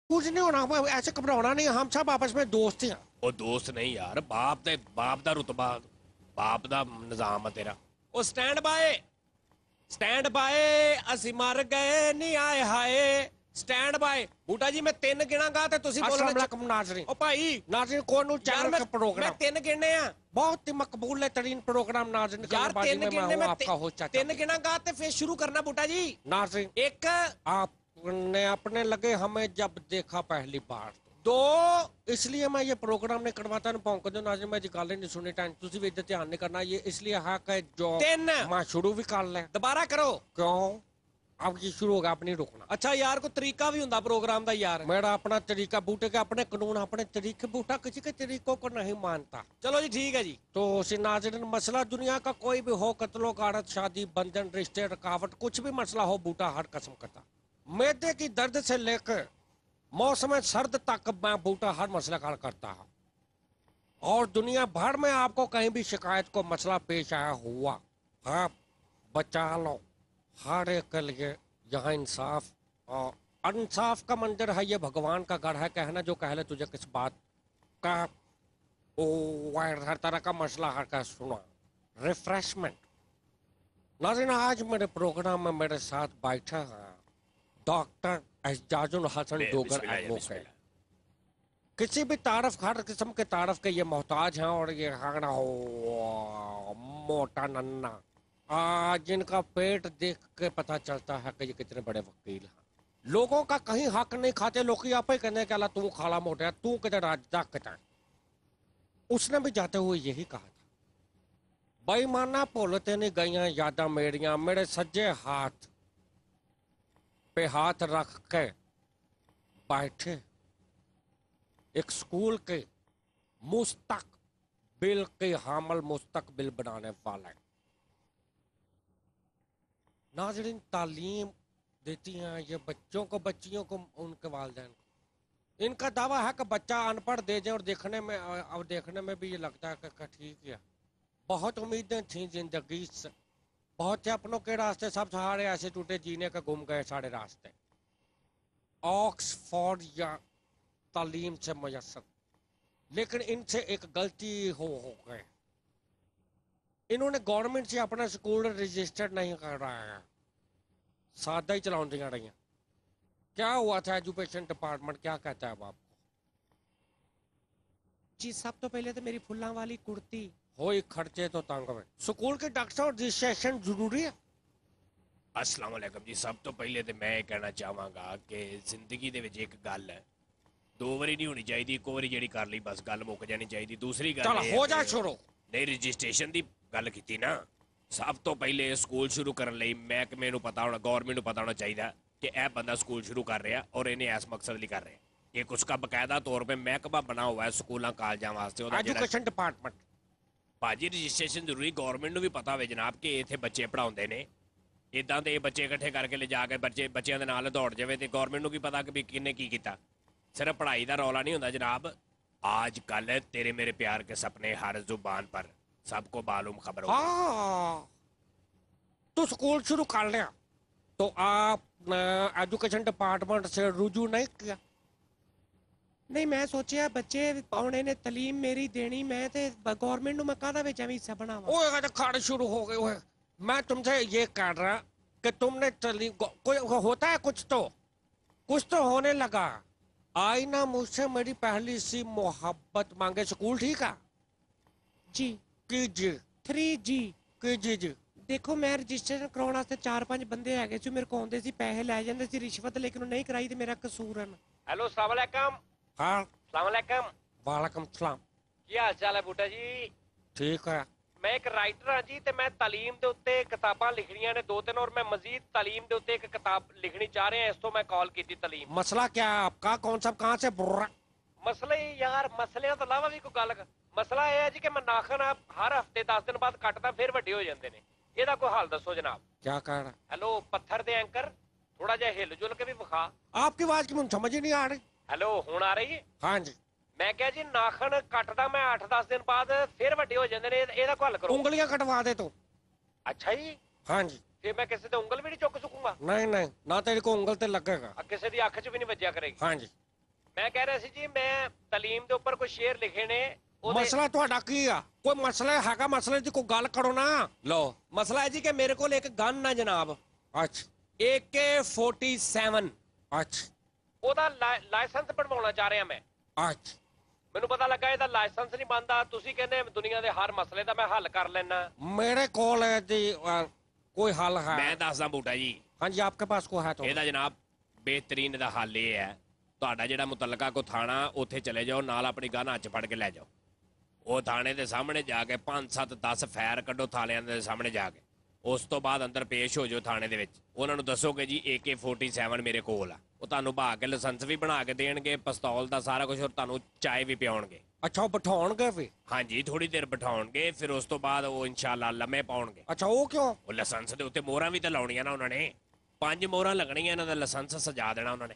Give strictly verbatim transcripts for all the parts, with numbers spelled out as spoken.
कुछ नहीं होना, हमें ऐसे घबराना नहीं, हम सब आपस में दोस्त हैं। ਉਹ ਦੋਸਤ ਨਹੀਂ ਯਾਰ, ਬਾਪ ਤੇ ਬਾਪ ਦਾ ਰੁਤਬਾ, ਬਾਪ ਦਾ ਨਿਜ਼ਾਮ ਆ ਤੇਰਾ। ਉਹ ਸਟੈਂਡ ਬਾਏ, ਸਟੈਂਡ ਬਾਏ, ਅਸੀਂ ਮਰ ਗਏ ਨਹੀਂ ਆਏ ਹਾਏ। Stand bye. ਬੂਟਾ ਜੀ ਮੈਂ ਤਿੰਨ ਗਿਣਾਂਗਾ ਤੇ ਤੁਸੀਂ अस्सलाम ਬੋਲਣਾ। वालेकुम नाजरीन। ਉਹ ਭਾਈ नाजरीन कौन यार चैनल मैं का मैं प्रोग्राम ਤਿੰਨ ਗਿਣਨੇ ਆ बहुत ही मकबूल तरीन प्रोग्राम नाजरीन, यार। कलबाजी ਤਿੰਨ में मैं ਗਿਣਨੇ हूँ मैं आपका होस्ट चाचा। ਤਿੰਨ ਗਿਣਾਂਗਾ ਤੇ ਫਿਰ ਸ਼ੁਰੂ करना बूटा जी। नाजरीन एक, आपने अपने लगे हमें जब देखा पहली बार, दो, इसलिए मैं ये प्रोग्राम नहीं करवाता नहीं पाऊँ क्यों नाजरीन, मैं गल नहीं सुनी टाइम तुझे भी ध्यान नहीं करना, ये इसलिए है कि जो ਤਿੰਨ। मैं शुरू भी कर ले। दोबारा करो। क्यों? अब ये शुरू होगा, आप नहीं रुकना। अच्छा यार कोई तरीका भी ਹੁੰਦਾ प्रोग्राम ਦਾ यार। मेरा अपना तरीका, बूटे के अपने कानून, अपने तरीके, बूटा किसी के तरीकों को नहीं मानता। चलो जी ठीक है जी। तो उसी नाज़रीन, मसला दुनिया का कोई भी हो, कत्लो गारत, शादी, बंधन, रिश्ते, रुकावट, कुछ भी मसला हो, बूटा हर कसम करता। मैदे की दर्द से लेकर मौसम सर्द तक मैं बूटा हर मसला हल करता है। और दुनिया भर में आपको कहीं भी शिकायत को मसला पेश आया हुआ, आप बचा लो। हर एक के लिए यहाँ इंसाफ और इंसाफ का मंदिर है, ये भगवान का घर है। कहना जो कह ले तुझे किस बात का, ओ हर तरह का मसला हर का सुना। रिफ्रेशमेंट नाज़रीन, आज मेरे प्रोग्राम में मेरे साथ बैठा है डॉक्टर एजाजुल हसन डोगर एडवोकेट। किसी भी तारफ, हर किस्म के तारफ के ये मोहताज हैं। और ये खाना हो मोटा नन्ना, आज जिनका पेट देख के पता चलता है कि ये कितने बड़े वकील हैं। लोगों का कहीं हक नहीं खाते, लोग आप ही कहने के तू खाला मोटा, तू किधर राजा किधर। उसने भी जाते हुए यही कहा था, बेईमाना भूलते नहीं गईयां यादा मेरियां, मेरे सज्जे हाथ पे हाथ रख के बैठे एक स्कूल के मुस्तकबिल के हामल, मुस्तकबिल बनाने वाले। नाज़रीन, तालीम देती हैं ये बच्चों को, बच्चियों को, उनके वालिदैन को। इनका दावा है कि बच्चा अनपढ़ दे जाए और देखने में, और देखने में भी ये लगता है कि ठीक है। बहुत उम्मीदें थी जिंदगी से, बहुत से अपनों के रास्ते सब सहारे ऐसे टूटे, जीने का गुम गए सारे रास्ते। ऑक्सफोर्ड या तालीम से मुयस्सर, लेकिन इनसे एक गलती हो हो गए। इन्होंने गवर्नमेंट से अपना स्कूल रजिस्टर्ड नहीं कर रहा है, सादा ही चलाउन दिया रही। क्या हुआ था एजुकेशन डिपार्टमेंट, क्या कहता है आपको? जी सब तो पहले तो मेरी फुल्ला वाली कुर्ती हो खर्चे तो तंग में, स्कूल के डॉक्टर रजिस्ट्रेशन जरूरी है। अस्सलाम वालेकुम जी। सब तो पहले तो मैं कहना चाहांगा कि जिंदगी दे विच एक गल है, दो बारी नहीं होनी चाहिए, एक बारी जेडी कर ली बस गल मुक जानी चाहिए। दूसरी गल चल हो जा शुरू। नहीं रजिस्ट्रेशन की गल की ना, सब तो पहले स्कूल शुरू करने लई महकमे नूं पता होना, गवर्नमेंट नूं पता होना चाहिए कि यह बंदा स्कूल शुरू कर रहा और इन्हें इस मकसद लिए कर रहे हैं। एक उसका बकायदा तौर पर महकमा बना हुआ है स्कूलों कॉलेजों वास्ते। एजुकेशन डिपार्टमेंट भाजी रजिस्ट्रेशन जरूरी, गवर्नमेंट नूं भी पता हो जनाब कि इत्थे बच्चे पढ़ाउंदे ने, इदां दे बच्चे इकट्ठे करके ले जाके बच्चे बच्चों के नाल दौड़ जाए तो गवर्नमेंट नूं भी पता कि भी किन्ने की कीता। सिर्फ पढ़ाई का रौला नहीं होंदा जनाब। आज कल तेरे मेरे प्यार के सपने हर जुबान पर, सबको मालूम खबर हो। हाँ, तो स्कूल शुरू कर लिया तो आप एजुकेशन डिपार्टमेंट से रुजू नहीं किया? नहीं मैं सोचा बच्चे आने ने तलीम मेरी देनी, मैं ते गवर्नमेंट नूं मैं काहदा विच एवें हिस्सा बनावां। ओए खाड़े शुरू हो गए। ओए मैं तुमसे ये कह रहा कि तुमने तलीम, कोई होता है कुछ तो, कुछ तो होने लगा। आई ना मुझसे मेरी पहली सी मोहब्बत मांगे, स्कूल ठीक है जी कीजिए, थ्री जी कीजिए जी। देखो मैं रजिस्ट्रेशन कराने वास्ते चार पांच बंदे है सी, मेरे को आंदे सी, पैसे लै जांदे सी रिश्वत, लेकिन नहीं कराई तो मेरा कसूर है। हेलो अस्सलाम वालेकुम। हाँ अस्सलाम वालेकुम। वालेकुम सलाम। की हाल चाल है बूटा जी? ठीक है। मैं एक राइटर हाँ जी, तो मैं तालीम के उत्ते किताबां लिखनियां ने दो तीन, और मैं मजीद तालीम के उत्ते एक किताब लिखनी चाह रहे हैं, इस तो मैं कॉल की थी। तालीम मसला क्या है आपका, कौन सा, कहाँ से बुर्रा? मसले यार, मसलियां तो अलावा भी कोई गल, मसला यह है जी कि मैं नाखन हर हफ्ते दस दिन बाद कटदा फिर वड्डे हो जाते हैं, ਇਹਦਾ कोई हाल दसो जनाब। क्या कह रहा? हेलो पत्थर दे एंकर, थोड़ा जा हिल जुल के भी विखा। आपकी आवाज की मुझे समझ ही नहीं आ रही। हेलो हुण आ रही है? हाँ जी। मैं क्या जी नाखन कटदा मैं अठ दस दिन बाद फिर वड्डे हो जाते हैं, ਇਹਦਾ कोई हल करो। उंगलियां कटवा दे तू। अच्छा जी। हाँ जी। फिर मैं किसी दी उंगल भी नहीं चुक सकूंगा? नहीं नहीं, ना तेरे को उंगल ते लगेगा। किसी दी अख च भी नहीं वज्या करेगी? हाँ जी। ਮੈਂ ਕਹਿ ਰਿਹਾ ਸੀ ਜੀ ਮੈਂ ਤਾਲੀਮ ਦੇ ਉੱਪਰ ਕੋਈ ਸ਼ੇਰ ਲਿਖੇ ਨੇ ਉਹਦੇ- ਮਸਲਾ ਤੁਹਾਡਾ ਕੀ ਆ? ਕੋਈ ਮਸਲਾ ਹੈਗਾ? ਮਸਲੇ ਦੀ ਕੋਈ ਗੱਲ ਕਰੋ ਨਾ। ਲਓ ਮਸਲਾ ਹੈ ਜੀ ਕਿ ਮੇਰੇ ਕੋਲ ਇੱਕ ਗਨ ਆ ਜਨਾਬ, ਅੱਛਾ ਏ ਕੇ ਸੈਂਤਾਲੀ। ਅੱਛਾ ਉਹਦਾ ਲਾਇ- ਲਾਇਸੈਂਸ ਬਣਵਾਉਣਾ ਚਾਹ ਰਿਹਾ ਮੈਂ। ਅੱਛਾ ਮੈਨੂੰ ਪਤਾ ਲੱਗਾ ਇਹਦਾ ਲਾਇਸੈਂਸ ਨਹੀਂ ਬਣਦਾ। ਤੁਸੀਂ ਕਹਿੰਦੇ ਦੁਨੀਆ ਦੇ ਹਰ ਮਸਲੇ ਦਾ ਮੈਂ ਹੱਲ ਕਰ ਲੈਣਾ। ਮੇਰੇ ਕੋਲ ਇਹਦੀ ਅ, ਕੋਈ ਹੱਲ ਹੈ? ਮੈਂ ਦੱਸਦਾ ਬੂਟਾ ਜੀ, ਹਾਂਜੀ ਆਪਕੇ ਪਾਸ ਕੋਈ ਹੈ ਤਾਂ ਇਹਦਾ ਜਨਾਬ ਬਿਹਤਰੀਨ ਦਾ ਹੱਲ ਇਹ ਹੈ, ਤੁਹਾਡਾ ਜਿਹੜਾ ਮੁਤਲਕਾ ਕੋ ਥਾਣਾ ਉੱਥੇ ਚਲੇ ਜਾਓ, ਨਾਲ ਆਪਣੀ ਗਨ ਹੱਥ 'ਚ ਫੜ ਕੇ ਲੈ ਜਾਓ। ਉਹ ਥਾਣੇ ਦੇ ਸਾਹਮਣੇ ਜਾ ਕੇ ਪੰਜ ਸੱਤ ਦਸ ਫੈਰ ਕੱਢੋ ਥਾਲਿਆਂ ਦੇ ਸਾਹਮਣੇ ਜਾ ਕੇ। ਉਸ ਤੋਂ ਬਾਅਦ ਅੰਦਰ ਪੇਸ਼ ਹੋ ਜਾਓ ਥਾਣੇ ਦੇ ਵਿੱਚ। ਉਹਨਾਂ ਨੂੰ ਦੱਸੋਗੇ ਜੀ ਏ ਕੇ ਸੈਂਤਾਲੀ ਮੇਰੇ ਕੋਲ ਆ। ਉਹ ਤੁਹਾਨੂੰ ਬਹਾ ਕੇ ਲਾਇਸੈਂਸ ਵੀ ਬਣਾ ਕੇ ਦੇਣਗੇ, ਪਿਸਤੌਲ ਦਾ ਸਾਰਾ ਕੁਝ, ਔਰ ਤੁਹਾਨੂੰ ਚਾय ਵੀ ਪਿਆਉਣਗੇ। ਅੱਛਾ ਉਹ ਬਿਠਾਉਣਗੇ ਵੀ? ਹਾਂਜੀ ਥੋੜੀ ਦੇਰ ਬਿਠਾਉਣਗੇ, ਫਿਰ ਉਸ ਤੋਂ ਬਾਅਦ ਉਹ ਇਨਸ਼ਾਅੱਲਾ ਲੰਮੇ ਪਾਉਣਗੇ। ਅੱਛਾ ਉਹ ਕਿਉਂ? ਉਹ ਲਾਇਸੈਂਸ ਦੇ ਉੱਤੇ ਮੋਹਰਾਂ ਵੀ ਤਾਂ ਲਾਉਣੀਆਂ ਨਾ ਉਹਨਾਂ ਨੇ। ਪੰਜ ਮੋਹਰਾਂ ਲੱਗਣੀਆਂ, ਇਹਨਾਂ ਦਾ ਲਾਇਸੈਂਸ ਸਜਾ ਦੇਣਾ ਉਹਨਾਂ ਨੇ।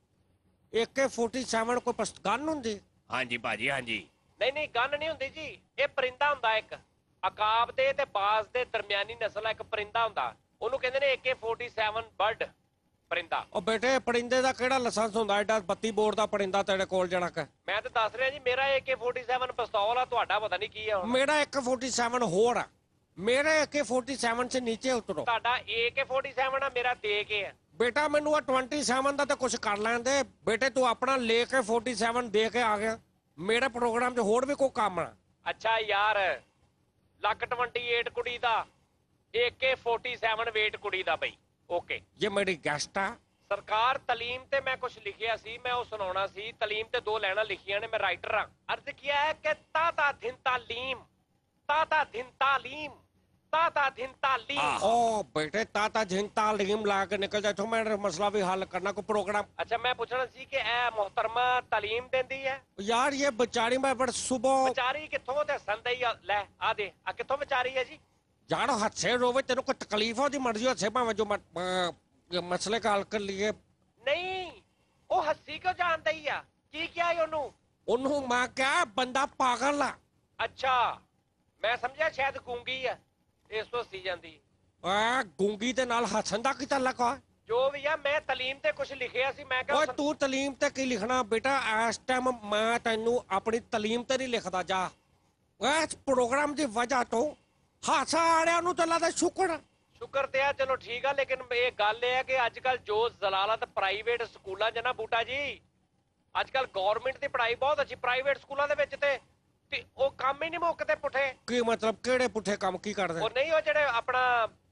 ਏ ਕੇ ਸੈਂਤਾਲੀ ਕੋਈ ਪਸਤ ਗਨ ਹੁੰਦੀ? ਹਾਂਜੀ ਭਾਜੀ ਹਾਂਜੀ। ਨਹੀਂ ਨਹੀਂ ਗਨ ਨਹੀਂ ਹੁੰਦੀ ਜੀ, ਇਹ ਪਰਿੰਦਾ ਹੁੰਦਾ ਇੱਕ ਅਕਾਬ ਦੇ ਤੇ ਬਾਜ਼ ਦੇ ਦਰਮਿਆਨੀ ਨਸਲ ਦਾ ਇੱਕ ਪਰਿੰਦਾ ਹੁੰਦਾ, ਉਹਨੂੰ ਕਹਿੰਦੇ ਨੇ ਏ ਕੇ ਸੈਂਤਾਲੀ ਬਰਡ ਪਰਿੰਦਾ। ਉਹ ਬੇਟੇ ਪਰਿੰਦੇ ਦਾ ਕਿਹੜਾ ਲਾਇਸੈਂਸ ਹੁੰਦਾ? ਐਡਾ ਬੱਤੀ ਬੋਰ ਦਾ ਪਰਿੰਦਾ ਤੇਰੇ ਕੋਲ ਜਿਹੜਾ ਕਿ ਮੈਂ ਤਾਂ ਦੱਸ ਰਿਹਾ ਜੀ, ਮੇਰਾ ਏ ਕੇ ਸੈਂਤਾਲੀ ਪਿਸਤੌਲ ਆ, ਤੁਹਾਡਾ ਪਤਾ ਨਹੀਂ ਕੀ ਆ ਹੁਣ। ਮੇਰਾ ਏ ਕੇ ਸੈਂਤਾਲੀ ਹੋਰ ਆ। मेरे ए के फोर्टी सेवन से नीचे उतरो। ਤੁਹਾਡਾ ਏ ਕੇ ਸੈਂਤਾਲੀ ਆ, ਮੇਰਾ ਦੇ ਕੇ ਆ। बेटा मैनू आ ट्वेंटी सैवन का तो कुछ कर लैन दे। बेटे तू अपना ले के फोर्टी सैवन दे के आ गया, मेरे प्रोग्राम च होर भी कोई काम ना। ਅੱਛਾ ਯਾਰ ਲੱਕ अट्ठाईस ਕੁੜੀ ਦਾ ਏ ਕੇ ਸੈਂਤਾਲੀ ਵੇਟ ਕੁੜੀ ਦਾ ਬਈ। ਓਕੇ ये मेरी गेस्ट आ। ਸਰਕਾਰ ਤਾਲੀਮ ਤੇ ਮੈਂ ਕੁਝ ਲਿਖਿਆ ਸੀ, ਮੈਂ ਉਹ ਸੁਣਾਉਣਾ ਸੀ। ਤਾਲੀਮ ਤੇ ਦੋ ਲਾਈਨਾਂ ਲਿਖੀਆਂ ਨੇ, ਮੈਂ ਰਾਈਟਰ ਆ। ਅਰਜ਼ ਕੀਆ ਹੈ ਕਿ ਤਾਤਾ ਦਿਨ ਤਾਲੀਮ, ਤਾਤਾ ਦਿਨ ਤਾਲੀਮ, ताता दिन तालीम। ओ बेटे ताता झिन तालीम ला के निकल जाए तो मैं मसला भी हल करना को प्रोग्राम। अच्छा मैं पूछना सी कि ए मोहतरमा तालीम देंदी है? यार ये बेचारी मैं बड़ सुबह बेचारी किथों ते संदई ले आ दे आ किथों बेचारी है जी? यार हद से रोवे तेरे को तकलीफ होती मर्जी से भावे जो मत, ये मसले का हल कर लिए। नहीं ओ हस्सी क्यों जान दई है की क्या है ओनू? ओनू मैं क्या बंदा पागल आ। अच्छा मैं समझा शायद गूंगी है ਇਸ ਤੋਂ ਸੀ ਜਾਂਦੀ। ਆ ਗੂੰਗੀ ਦੇ ਨਾਲ ਹੱਸਣ ਦਾ ਕੀ ਤਾਲੁਕ ਆ? ਜੋ ਵੀ ਆ ਮੈਂ ਤਾਲੀਮ ਤੇ ਕੁਝ ਲਿਖਿਆ ਸੀ, ਮੈਂ ਕਿਹਾ ਓਏ ਤੂੰ ਤਾਲੀਮ ਤੇ ਕੀ ਲਿਖਣਾ ਬੇਟਾ? ਇਸ ਟਾਈਮ ਮੈਂ ਤੈਨੂੰ ਆਪਣੀ ਤਾਲੀਮ ਤੇ ਨਹੀਂ ਲਿਖਦਾ। ਜਾ ਇਸ ਪ੍ਰੋਗਰਾਮ ਦੀ ਵਜ੍ਹਾ ਤੋਂ ਹਾਸਾ ਆੜਿਆਂ ਨੂੰ ਤਾਂ ਲੱਗਦਾ ਸ਼ੁਕਰ ਸ਼ੁਕਰ ਤੇ ਆ, ਚਲੋ ਠੀਕ ਆ। ਲੇਕਿਨ ਇਹ ਗੱਲ ਇਹ ਹੈ ਕਿ ਅੱਜ ਕੱਲ ਜੋ ਜ਼ਲਾਲਤ ਪ੍ਰਾਈਵੇਟ ਸਕੂਲਾਂ 'ਚ ਨਾ ਬੂਟਾ ਜੀ, ਅੱਜ ਕੱਲ ਗਵਰਨਮੈਂਟ ਦੀ ਪੜ੍ਹਾਈ ਬਹੁਤ ਅੱਛੀ, ਪ੍ਰਾਈਵੇਟ ਸਕੂਲਾਂ ਦੇ ਵਿੱਚ ਤੇ ਤੇ ਉਹ ਕੰਮ ਹੀ ਨਹੀਂ ਮੁੱਕਦੇ ਪੁੱਠੇ। ਕੀ ਮਤਲਬ? ਕਿਹੜੇ ਪੁੱਠੇ ਕੰਮ ਕੀ ਕਰਦੇ? ਉਹ ਨਹੀਂ ਉਹ ਜਿਹੜੇ ਆਪਣਾ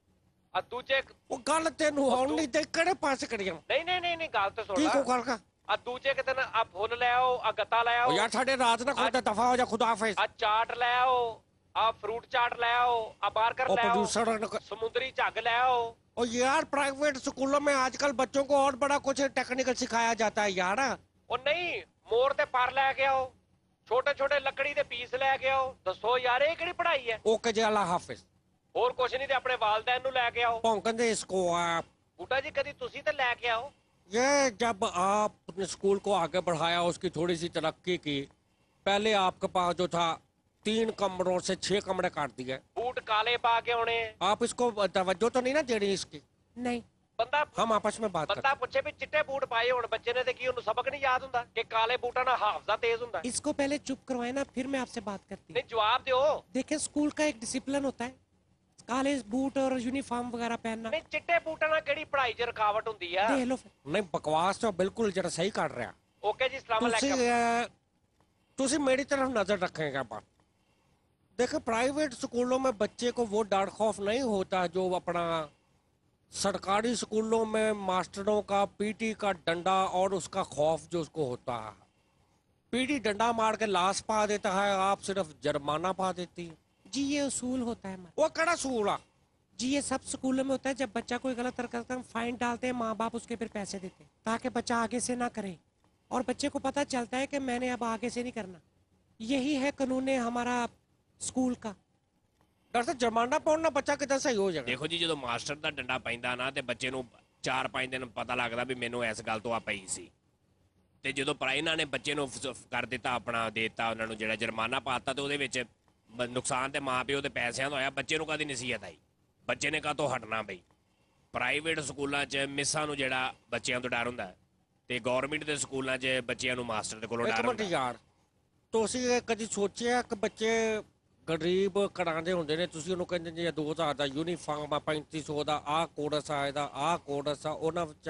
ਆ ਦੂਜੇ ਉਹ ਗੱਲ ਤੈਨੂੰ ਆਉਣ ਨਹੀਂ ਤੇ ਕਿਹੜੇ ਪਾਸੇ ਕਰੀਆਂ? ਨਹੀਂ ਨਹੀਂ ਨਹੀਂ ਨਹੀਂ ਗੱਲ ਤੇ ਸੁਣ ਕੀ ਲੈ। ਕੋ ਕਰਗਾ? ਆ ਦੂਜੇ ਕਿਤੇ ਨਾ ਆ ਫੁੱਲ ਲੈ ਆਓ, ਆ ਗੱਤਾ ਲੈ ਆਓ, ਉਹ ਯਾਰ ਸਾਡੇ ਰਾਤ ਨਾ ਖੋਦਾ ਦਫਾ ਹੋ ਜਾ, ਖੁਦਾ ਹਾਫਿਜ਼। ਆ ਚਾਟ ਲੈ ਆਓ, ਆ ਫਰੂਟ ਚਾਟ ਲੈ ਆਓ, ਆ ਬਾਰਗਰ ਉਹ ਲੈ आओ, प्रोड्यूसर समुद्री झग ले आओ। और यार प्राइवेट स्कूलों में आजकल बच्चों को और बड़ा कुछ टेक्निकल सिखाया जाता है यार। ਉਹ ਨਹੀਂ ਮੋਰ ਤੇ ਪਰ ਲੈ ਕੇ ਆਓ, ਛੋਟੇ ਛੋਟੇ ਲੱਕੜੀ ਦੇ ਪੀਸ ਲੈ ਕੇ ਆਓ। ਦੱਸੋ ਯਾਰ ਇਹ ਕਿਹੜੀ ਪੜ੍ਹਾਈ ਹੈ? ओके जी अल्लाह हाफिज। ਹੋਰ ਕੁਛ ਨਹੀਂ ਤੇ ਆਪਣੇ ਵਾਲਿदैन ਨੂੰ ਲੈ ਕੇ ਆਓ। भौंकन दे इसको आप। ਬੂਟਾ ਜੀ ਕਦੀ ਤੁਸੀਂ ਤੇ ਲੈ ਕੇ ਆਓ। ये जब आपने स्कूल को आगे बढ़ाया, उसकी थोड़ी सी तरक्की की, पहले आपके पास जो था तीन कमरों से छह कमरे काट दिए। ਬੂਟ ਕਾਲੇ ਪਾ ਕੇ ਆਉਣੇ। आप इसको तवज्जो तो नहीं ना दे रही इसकी? नहीं। ਬੰਦਾ हम आपस में बात ਬੰਦਾ करते ਪੁੱਛੇ ਵੀ ਚਿੱਟੇ ਬੂਟ ਪਾਏ ਹੁਣ ਬੱਚੇ ਨੇ ਤੇ ਕੀ ਉਹਨੂੰ ਸਬਕ ਨਹੀਂ ਯਾਦ ਹੁੰਦਾ ਕਿ ਕਾਲੇ ਬੂਟਾਂ ਨਾਲ ਹਾਫਜ਼ਾ ਤੇਜ਼ ਹੁੰਦਾ? इसको पहले चुप करवाए ना, फिर मैं आपसे बात करती हूँ। ਨਹੀਂ ਜਵਾਬ ਦਿਓ। देखें स्कूल का एक डिसिप्लिन होता है, काले बूट और यूनिफॉर्म वगैरह पहनना। ਨਹੀਂ ਚਿੱਟੇ ਬੂਟਾਂ ਨਾਲ ਕਿਹੜੀ ਪੜ੍ਹਾਈ 'ਚ ਰੁਕਾਵਟ ਹੁੰਦੀ ਆ? देख लो फिर। नहीं बकवास तो बिल्कुल जरा सही कर रहा। ਓਕੇ ਜੀ ਸਲਾਮ तुसी अलैकुम। अ, तुसी मेरी तरफ नजर रखेगा बात। देखो प्राइवेट स्कूलों में बच्चे को वो डर खौफ नहीं होता जो अपना सरकारी स्कूलों में मास्टरों का पीटी का डंडा और उसका खौफ जो उसको होता है। पीटी डंडा मार के लाश पा देता है, आप सिर्फ जुर्माना पा देती है। जी ये उसूल होता है हमारा। वो कड़ा सूला। जी ये सब स्कूलों में होता है, जब बच्चा कोई गलत हरकत करता है फाइन डालते हैं, माँ बाप उसके फिर पैसे देते हैं ताकि बच्चा आगे से ना करे, और बच्चे को पता चलता है कि मैंने अब आगे से नहीं करना। यही है कानून हमारा स्कूल का। डर जुर्माना पाउना बच्चा कितना सही हो जाएगा? ਦੇਖੋ ਜੀ ਜਦੋਂ ਮਾਸਟਰ ਦਾ ਡੰਡਾ ਪੈਂਦਾ ਨਾ ਤੇ ਬੱਚੇ ਨੂੰ ਚਾਰ ਪੰਜ ਦਿਨ ਪਤਾ ਲੱਗਦਾ ਵੀ ਮੈਨੂੰ ਇਸ ਗੱਲ ਤੋਂ ਆ ਪਈ ਸੀ, ਤੇ ਜਦੋਂ ਪ੍ਰਾਈਨਾਂ ਨੇ ਬੱਚੇ ਨੂੰ ਕਰ ਦਿੱਤਾ, ਆਪਣਾ ਦੇਤਾ ਉਹਨਾਂ ਨੂੰ ਜਿਹੜਾ ਜੁਰਮਾਨਾ ਪਾਤਾ, ਤੇ ਉਹਦੇ ਵਿੱਚ ਨੁਕਸਾਨ ਤੇ ਮਾਂ ਪਿਓ ਦੇ ਪੈਸਿਆਂ ਦਾ ਹੋਇਆ, ਬੱਚੇ ਨੂੰ ਕਦੀ ਨਸੀਹਤ ਆਈ, ਬੱਚੇ ਨੇ ਕਾਹਤੋਂ ਹਟਣਾ ਬਈ। ਪ੍ਰਾਈਵੇਟ ਸਕੂਲਾਂ 'ਚ ਮਿਸਾਂ ਨੂੰ ਜਿਹੜਾ ਬੱਚਿਆਂ ਤੋਂ ਡਰ ਹੁੰਦਾ, ਤੇ ਗਵਰਨਮੈਂਟ ਦੇ ਸਕੂਲਾਂ 'ਚ ਬੱਚਿਆਂ ਨੂੰ ਮਾਸਟਰ ਦੇ ਕੋਲੋਂ ਇੱਕ ਡਰ ਮਿੰਟ ਹੁੰਦਾ। ਯਾਰ, ਤੁਸੀਂ ਇਹ ਕਦੀ ਸੋਚਿਆ ਕਿ ਬੱਚੇ ਗਰੀਬ ਘਰਾਂ ਦੇ ਹੁੰਦੇ ਨੇ, ਤੁਸੀਂ ਉਹਨੂੰ ਕਹਿੰਦੇ ਜੀ ਦੋ ਹਜ਼ਾਰ ਦਾ ਯੂਨੀਫਾਰਮ ਆ, ਪੈਂਤੀ ਸੌ ਦਾ ਆਹ ਕੋਰਸ ਆ, ਇਹਦਾ ਆਹ ਕੋਰਸ ਆ, ਉਹਨਾਂ ਵਿੱਚ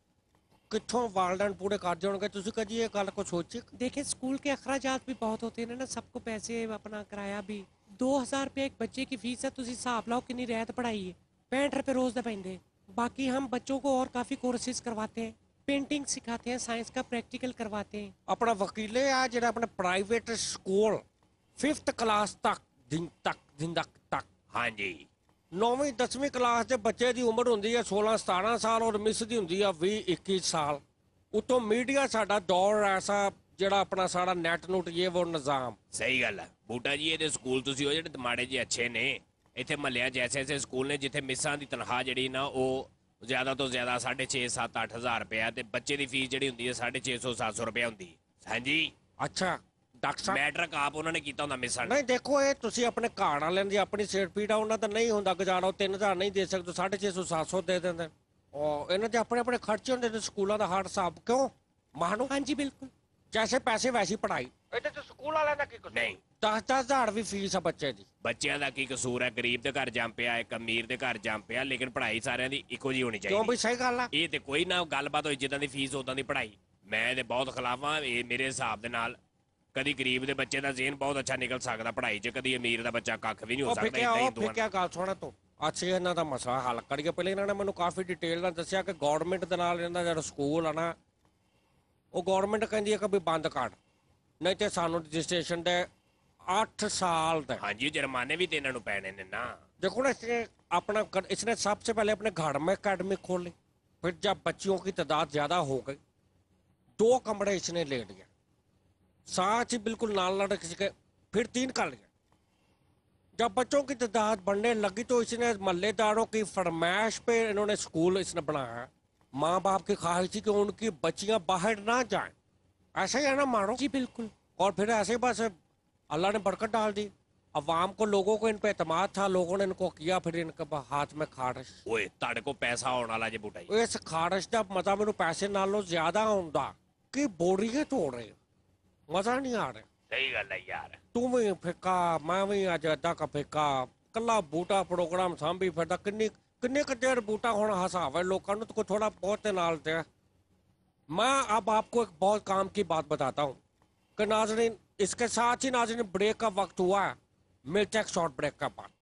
ਕਿੱਥੋਂ ਵਾਲਡਨ ਪੂਰੇ ਕਰਦੇ ਹੋਣਗੇ? ਤੁਸੀਂ ਕਦੀ ਇਹ ਗੱਲ ਕੋ ਸੋਚੀ? देखिए स्कूल के अखराजात भी बहुत होते हैं ना, सबको पैसे अपना किराया भी दो हज़ार रुपये एक बच्चे की फीस है। तुसी हिसाब लाओ कितनी रियायत पढ़ाई है, पैंठ रुपये रोज दे पैंदे। बाकी हम बच्चों को और काफ़ी कोर्सेज करवाते हैं, पेंटिंग सिखाते हैं, साइंस का प्रैक्टिकल करवाते हैं। ਆਪਣਾ ਵਕੀਲੇ ਆ ਜਿਹੜਾ ਆਪਣੇ ਪ੍ਰਾਈਵੇਟ ਸਕੂਲ ਫਿਫਥ ਕਲਾਸ ਤੱਕ ਦਿਨ ਤੱਕ ਦਿਨ ਤੱਕ ਤੱਕ ਹਾਂਜੀ ਨੌਵੀਂ ਦਸਵੀਂ ਕਲਾਸ ਦੇ ਬੱਚੇ ਦੀ ਉਮਰ ਹੁੰਦੀ ਹੈ ਸੋਲਾਂ ਸਤਾਰਾਂ ਸਾਲ ਔਰ ਮਿਸ ਦੀ ਹੁੰਦੀ ਆ ਵੀਹ ਇੱਕੀ ਸਾਲ। ਉਤੋਂ ਮੀਡੀਆ ਸਾਡਾ ਦੌਰ ਐਸਾ ਜਿਹੜਾ ਆਪਣਾ ਸਾਡਾ ਨੈਟ ਨੂਟ ਇਹ ਉਹ ਨਿਜ਼ਾਮ। ਸਹੀ ਗੱਲ ਹੈ ਬੂਟਾ ਜੀ, ਇਹਦੇ ਸਕੂਲ ਤੁਸੀਂ ਉਹ ਜਿਹੜੇ ਮਾੜੇ ਜਿਹੇ ਅੱਛੇ ਨੇ, ਇੱਥੇ ਮਹੱਲਿਆਂ 'ਚ ਐਸੇ ਐਸੇ ਸਕੂਲ ਨੇ ਜਿੱਥੇ ਮਿਸਾਂ ਦੀ ਤਨਖਾਹ ਜਿਹੜੀ ਨਾ ਉਹ ਜ਼ਿਆਦਾ ਤੋਂ ਜ਼ਿਆਦਾ ਸਾਢੇ ਛੇ ਸੱਤ ਅੱਠ ਹਜ਼ਾਰ ਰੁਪਇਆ ਤੇ ਬੱਚੇ ਦੀ ਫੀਸ ਜਿਹੜੀ ਹੁੰਦੀ ਹੈ ਸਾਢੇ ਛੇ ਸੌ ਸੱਤ ਸੌ ਰੁਪਇਆ ਹੁੰਦੀ। ਹਾਂਜੀ ਅੱਛਾ ਡਾਕਟਰ ਸਾਹਿਬ, ਮੈਟ੍ਰਿਕ ਆਪ ਉਹਨਾਂ ਨੇ ਕੀਤਾ ਹੁੰਦਾ ਮਿਸਾਂ ਨੇ। ਨਹੀਂ ਦੇਖੋ ਇਹ ਤੁਸੀਂ ਆਪਣੇ ਘਰ ਵਾਲਿਆਂ ਦੀ ਆਪਣੀ ਸਿਰ ਪੀੜ ਆ, ਉਹਨਾਂ ਦਾ ਨਹੀਂ ਹੁੰਦਾ ਗੁਜ਼ਾਰਾ, ਉਹ ਤਿੰਨ ਹਜ਼ਾਰ ਨਹੀਂ ਦੇ ਸਕਦੇ, ਸਾਢੇ ਛੇ ਸੌ ਸੱਤ ਸੌ ਦੇ ਦਿੰਦੇ। ਉਹ ਇਹਨਾਂ ਦੇ ਆਪਣੇ ਆਪਣੇ ਖਰਚੇ ਹੁੰਦੇ ਨੇ ਸਕੂਲਾਂ ਦਾ ਹਰ ਹਿਸਾਬ ਕਿਉਂ ਮਾਨੋ हाँ जी बिल्कुल। ਜੈਸੇ ਪੈਸੇ ਵੈਸੀ ਪੜਾਈ। ਇਹਦੇ ਤੇ ਸਕੂਲ ਵਾਲਿਆਂ ਦਾ ਕੀ ਕਸੂਰ? ਨਹੀਂ ਦਸ ਦਸ ਹਜ਼ਾਰ ਵੀ ਫੀਸ ਆ ਬੱਚੇ ਦੀ। ਬੱਚਿਆਂ ਦਾ ਕੀ ਕਸੂਰ ਹੈ? ਗਰੀਬ ਦੇ ਘਰ ਜੰਮ ਪਿਆ, ਇੱਕ ਅਮੀਰ ਦੇ ਘਰ ਜੰਮ ਪਿਆ, ਲੇਕਿਨ ਪੜ੍ਹਾਈ ਸਾਰਿਆਂ ਦੀ ਇੱਕੋ ਜਿਹੀ ਹੋਣੀ ਕਿਉਂ ਚਾਹੀਦੀ। ਬਈ ਸਹੀ ਗੱਲ ਆ। ਇਹ ਤੇ ਕੋਈ ਨਾ ਗੱਲਬਾਤ ਹੋਈ, ਜਿੱਦਾਂ ਦੀ ਫੀਸ ਉਦਾਂ ਦੀ ਪੜ੍ਹਾਈ। ਮੈਂ ਇਹਦੇ ਬਹੁਤ ਖਿਲਾਫ ਹਾਂ। ਇਹ ਮੇਰੇ ਹਿਸਾਬ ਦੇ ਨਾਲ ਕਦੀ ਗਰੀਬ ਦੇ ਬੱਚੇ ਦਾ ਜ਼ਿਹਨ ਬਹੁਤ ਅੱਛਾ ਨਿਕਲ ਸਕਦਾ ਪੜ੍ਹਾਈ 'ਚ, ਕਦੀ ਅਮੀਰ ਦਾ ਬੱਚਾ ਕੱਖ ਵੀ ਨਹੀਂ ਹੋ ਉਹ ਸਕਦਾ। ਫਿਕਿਆ ਏਦਾਂ ਹੀ ਉਹ ਦੋਵਾਂ ਫਿਕਿਆ ਗੱਲ ਸੁਣਾ ਤੂੰ। ਅਸੀਂ ਇਹਨਾਂ ਦਾ ਮਸਲਾ ਹੱਲ ਕਰੀਏ। ਪਹਿਲੇ ਇਹਨਾਂ ਨੇ ਮੈਨੂੰ ਕਾਫੀ ਡਿਟੇਲ ਨਾਲ ਦੱਸਿਆ ਕਿ ਗਵਰਨਮੈਂਟ ਦੇ ਨਾਲ ਇਹਨਾਂ ਦਾ ਜਿਹੜਾ ਸਕੂਲ ਆ ਨਾ, ਉਹ ਗਵਰਨਮੈਂਟ ਕਹਿੰਦੀ ਹੈ ਕਿ ਵੀ ਬੰਦ ਕਰ, ਨਹੀਂ ਤੇ ਸਾਨੂੰ ਰਜਿਸਟ੍ਰੇਸ਼ਨ ਦੇ ਅੱਠ साल तक। हाँ जी जुर्माने भी तो इन्होंने पैने ने ना। देखो ना इसने अपना कर, इसने सबसे पहले अपने घर में अकेडमी खोली, फिर जब बच्चियों की तादाद ज्यादा हो गई दो कमरे इसने ले लिए, साथ ही बिल्कुल नाल लड़ किसी के, फिर तीन कर लिया। जब बच्चों की तादाद बढ़ने लगी तो इसने मोहल्लेदारों की फरमाइश पे इन्होंने स्कूल इसने बनाया। माँ बाप की ख्वाहिश थी कि उनकी बच्चियां बाहर ना जाएं, ऐसा ही है ना मानो जी बिल्कुल। और फिर ऐसे ही बस अल्लाह ने बरकत डाल दी। अवाम को, लोगों को इन पे एतमाद था, लोगों ने इनको किया, फिर इनके हाथ में खारिश। ओए ताड़े को पैसा होने वाला जे बूटा जी। इस खारिश का मजा मैनू पैसे नालों ज्यादा आउंदा कि बोरियां तोड़ रहे, मजा नहीं आ रहा। सही गल है यार। तू भी फिक्का, मैं भी अज अद्धा का फिक्का, कला बूटा प्रोग्राम सांभी फिरदा। किन्नी किन्ने क देर बूटा होना हसावे लोगों को, तो थोड़ा बहुत नाल दे। मैं अब आपको एक बहुत काम की बात बताता हूँ कि नाजरीन, इसके साथ ही नाजरीन ब्रेक का वक्त हुआ है। मिलते हैं शॉर्ट ब्रेक का बाद।